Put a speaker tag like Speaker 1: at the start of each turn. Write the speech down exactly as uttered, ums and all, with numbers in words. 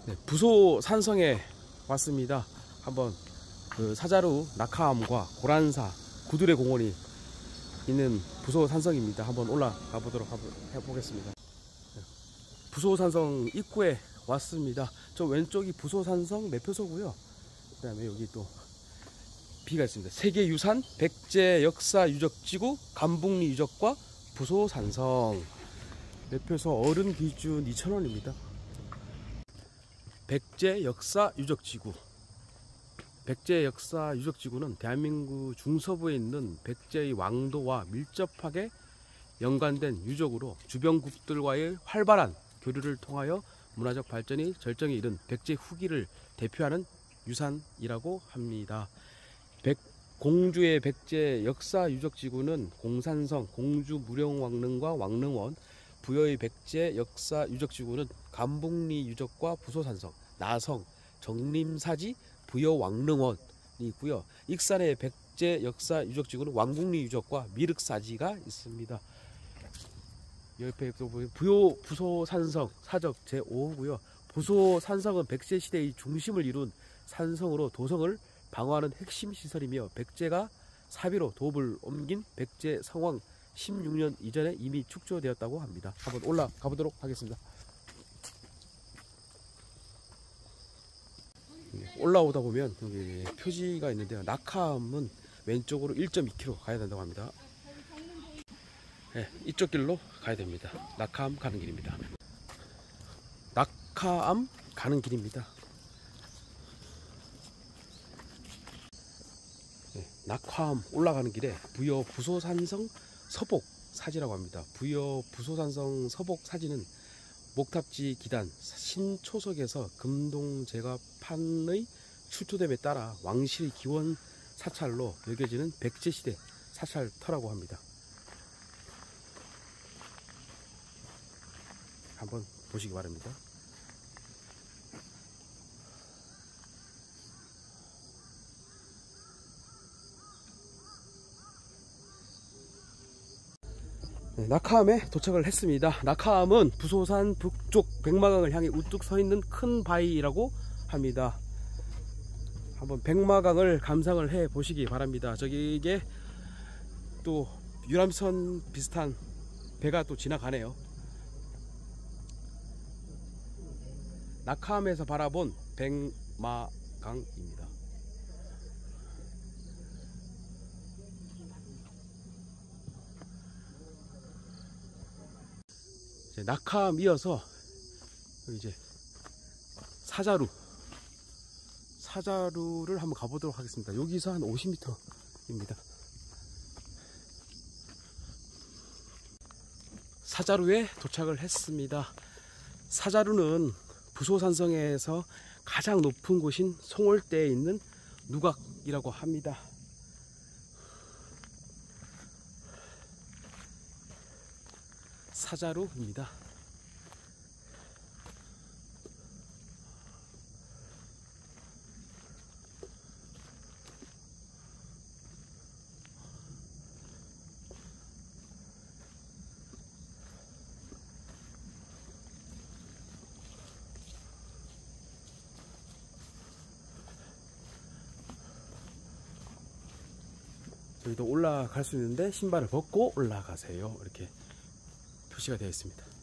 Speaker 1: 네, 부소 산성에 왔습니다. 한번 그 사자루 낙하암과 고란사 구두레 공원이 있는 부소 산성입니다. 한번 올라가 보도록 해보겠습니다. 네, 부소 산성 입구에 왔습니다. 저 왼쪽이 부소 산성 매표소고요. 그 다음에 여기 또 B가 있습니다. 세계유산 백제 역사 유적지구 감북리 유적과 부소 산성 매표소 어른 기준 이천 원입니다. 백제 역사 유적지구. 백제 역사 유적지구는 대한민국 중서부에 있는 백제의 왕도와 밀접하게 연관된 유적으로 주변국들과의 활발한 교류를 통하여 문화적 발전이 절정에 이른 백제 후기를 대표하는 유산이라고 합니다. 백, 공주의 백제 역사 유적지구는 공산성, 공주 무령왕릉과 왕릉원, 부여의 백제 역사 유적지구는 감북리 유적과 부소산성, 나성, 정림사지, 부여왕릉원이 있고요. 익산의 백제 역사 유적지구는 왕궁리 유적과 미륵사지가 있습니다. 옆에 또 부여 부소산성 사적 제오 호고요. 부소산성은 백제 시대의 중심을 이룬 산성으로 도성을 방어하는 핵심 시설이며 백제가 사비로 도읍을 옮긴 백제 성왕 십육 년 이전에 이미 축조되었다고 합니다. 한번 올라가 보도록 하겠습니다. 올라오다 보면 여기 표지가 있는데요. 낙하암은 왼쪽으로 일 점 이 킬로미터 가야 된다고 합니다. 네, 이쪽 길로 가야 됩니다. 낙하암 가는 길입니다. 낙하암 가는 길입니다. 네, 낙하암 올라가는 길에 부여 부소산성 서복 사지라고 합니다. 부여 부소산성 서복 사지는 목탑지 기단 신초석에서 금동제가판의 출토됨에 따라 왕실의 기원 사찰로 여겨지는 백제시대 사찰터라고 합니다. 한번 보시기 바랍니다. 네, 낙하암에 도착을 했습니다. 낙하암은 부소산 북쪽 백마강을 향해 우뚝 서 있는 큰 바위라고 합니다. 한번 백마강을 감상을 해 보시기 바랍니다. 저기 이게 또 유람선 비슷한 배가 또 지나가네요. 낙하암에서 바라본 백마강입니다. 낙하암 이어서 이제 사자루 사자루를 한번 가보도록 하겠습니다. 여기서 한 오십 미터입니다. 사자루에 도착을 했습니다. 사자루는 부소산성에서 가장 높은 곳인 송월대에 있는 누각이라고 합니다. 사자루입니다. 저희도 올라갈 수 있는데 신발을 벗고 올라가세요. 이렇게 표시가 되어 있습니다.